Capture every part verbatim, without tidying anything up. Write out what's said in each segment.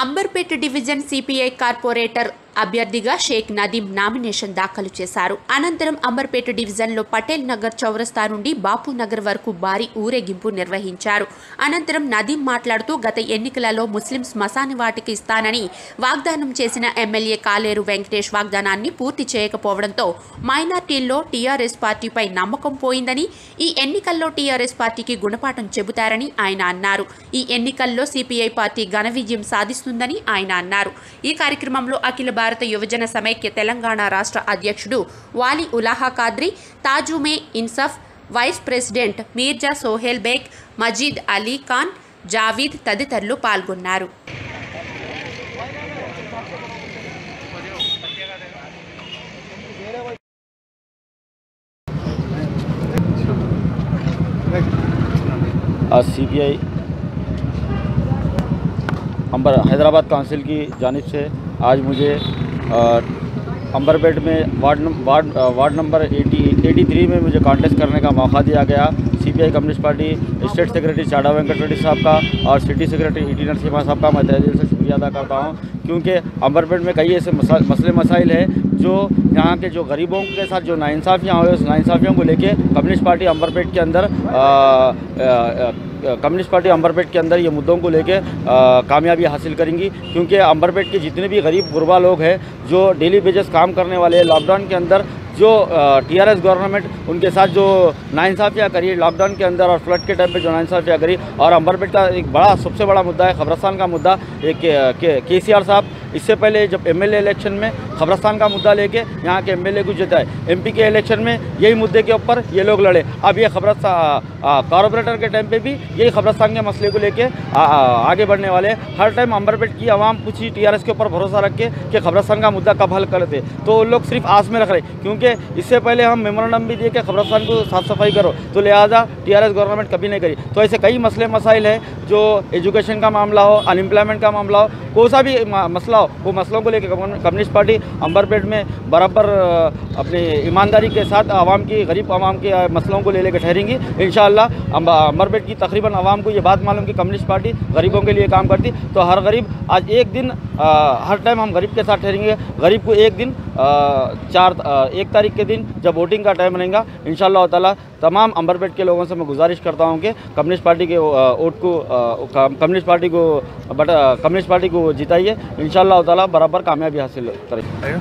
Amberpet division CPI corporator అభ్యర్థిగా షేక్ నదీం nomination దాఖలు చేశారు. అనంతరం అంబర్పేట డివిజన్లో పటేల్ నగర్ చౌరస్తా నుండి బాపు నగర్ వరకు భారీ ఊరేగింపు నిర్వహించారు. అనంతరం నదీం మాట్లాడుతూ గత ఎన్నికలలో ముస్లిం శ్మశాన వాటిక ఇస్తానని వాగ్దానం చేసిన ఎమ్మెల్యే కాలేరు వెంకటేష్ వాగ్దానాన్ని పూర్తి చేయకపోవడంతో మైనార్టీల్లో టీఆర్ఎస్ పార్టీపై నమ్మకం పోయిందని, ఈ ఎన్నికల్లో టీఆర్ఎస్ పార్టీకి గుణపాఠం చెబుతారని ఆయన అన్నారు. ఈ ఎన్నికల్లో సిపిఐ పార్టీ ఘన విజయం సాధిస్తుందని ఆయన అన్నారు. ఈ కార్యక్రమంలో అఖిల భారత యువజన సమైక్య తెలంగాణ రాష్ట్ర అధ్యక్షుడు వాలీ ఉలాహా ఖాద్రి, తాజుమే ఇన్సాఫ్ వైస్ ప్రెసిడెంట్ మీర్జా సోహెల్ బేగ్, మజీద్ అలీ ఖాన్, జావీద్ తదితరులు పాల్గొన్నారు. आज सीपीआई अंबर हैदराबाद काउंसिल की जानिब से आज मुझे अंबरपेट में वार्ड वार्ड वार्ड नंबर तिरासी में मुझे कॉन्टेस्ट करने का मौका दिया गया। CPI communist party state secretary Chada Venkat Reddy साहब का और city secretary E T Narasimha साहब का मैं तहे दिल से शुक्रिया अदा करता हूँ, क्योंकि अंबरपेट में कई ऐसे मसले मसाइल है जो यहाँ के जो गरीबों के साथ जो नाइंसाफ़ियाँ हुए उस नाइंसाफ़ियों को लेके कम्युनिस्ट पार्टी अंबरपेट के अंदर कम्युनिस्ट पार्टी अंबरपेट के अंदर ये मुद्दों को लेके कामयाबी हासिल करेंगी, क्योंकि अंबरपेट के जितने भी गरीब गुरबा लोग हैं जो डेली बेसिस काम करने वाले हैं, लॉकडाउन के अंदर जो टीआरएस गवर्नमेंट उनके साथ जो नाइंसाफ़ियाँ करी लॉकडाउन के अंदर और फ्लड के टाइम पे जो नाइंसाफ़ियाँ करी, और अंबरपेट का एक बड़ा सबसे बड़ा मुद्दा है खबरस्तान का मुद्दा। एक के सी आर साहब इससे पहले जब एमएलए इलेक्शन में खबरस्तान का मुद्दा लेके यहाँ के एमएलए को जिताए, एमपी के इलेक्शन में यही मुद्दे के ऊपर ये लोग लड़े। अब ये खबरस्तान कॉरपोरेटर के टाइम पे भी यही खबरस्तान के मसले को लेके आगे बढ़ने वाले। हर टाइम अंबरपेट की आवाम कुछ ही टीआरएस के ऊपर भरोसा रख के कि खबरस्तान का मुद्दा कब हल करते, तो वो लोग सिर्फ आस में रख रहे, क्योंकि इससे पहले हम मेमोरेंडम भी दिए कि खबरस्तान को साफ सफाई करो, तो लिहाजा टीआरएस गवर्नमेंट कभी नहीं करी। तो ऐसे कई मसले मसाइल है, जो एजुकेशन का मामला हो, अनएम्प्लॉयमेंट का मामला हो, कोई सा भी मसला हो, वो मसलों को लेकर कम्युनिस्ट पार्टी अंबरपेट में बराबर अपनी ईमानदारी के साथ आवाम की गरीब आवाम के मसलों को ले लेकर ठहरेंगी। इंशाअल्लाह अंबरपेट की तकरीबन आवाम को ये बात मालूम कि कम्युनिस्ट पार्टी गरीबों के लिए काम करती, तो हर गरीब आज एक दिन आ, हर टाइम हम गरीब के साथ ठहरेंगे। गरीब को एक दिन आ, चार आ, एक तारीख के दिन जब वोटिंग का टाइम रहेगा, इंशाअल्लाह ताला तमाम अंबरपेट के लोगों से मैं गुजारिश करता हूँ कि कम्युनिस्ट पार्टी के वोट को कम्युनिस्ट पार्टी को बट कम्युनिस्ट पार्टी को जिताइए, इंशाअल्लाह ताला बराबर कामयाबी हासिल करेंगे।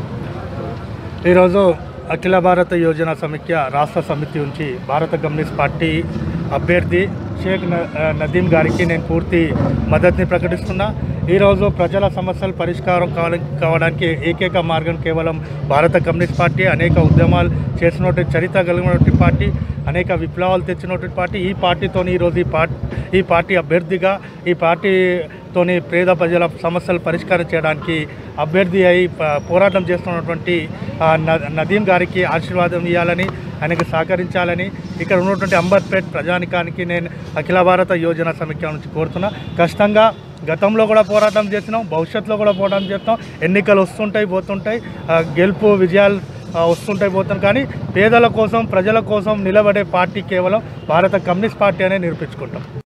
అఖిల భారత యోజన సమైక్య రాష్ట్ర సమితి నుంచి భారత కమ్యూనిస్ట్ పార్టీ అభ్యర్థి షేక్ నదీం గారికి నేను పూర్తి మద్దతుని ప్రకటిస్తున్నా. ఈరోజు ప్రజల సమస్యలు పరిష్కారం కావడానికి ఏకైక మార్గం కేవలం భారత కమ్యూనిస్ట్ పార్టీ. అనేక ఉద్యమాలు చేసినటువంటి చరిత్ర కలిగినటువంటి పార్టీ, అనేక విప్లవాలు తెచ్చినటువంటి పార్టీ. ఈ పార్టీతోని ఈరోజు ఈ పార్టీ ఈ పార్టీ అభ్యర్థిగా ఈ పార్టీతోని పేద ప్రజల సమస్యలు పరిష్కారం చేయడానికి అభ్యర్థి అయి పోరాటం చేస్తున్నటువంటి నదీం గారికి ఆశీర్వాదం ఇవ్వాలని, ఆయనకు సహకరించాలని ఇక్కడ ఉన్నటువంటి అంబర్పేట్ ప్రజానికానికి నేను అఖిల భారత యోజన సమైక్య నుంచి కోరుతున్నా. కష్టంగా గతంలో కూడా పోరాటం చేసినాం, భవిష్యత్తులో కూడా పోరాటం చేస్తాం. ఎన్నికలు వస్తుంటాయి పోతుంటాయి, గెలుపు విజయాలు వస్తుంటాయి పోతాం, కానీ పేదల కోసం ప్రజల కోసం నిలబడే పార్టీ కేవలం భారత కమ్యూనిస్ట్ పార్టీ అనే నిరూపించుకుంటాం.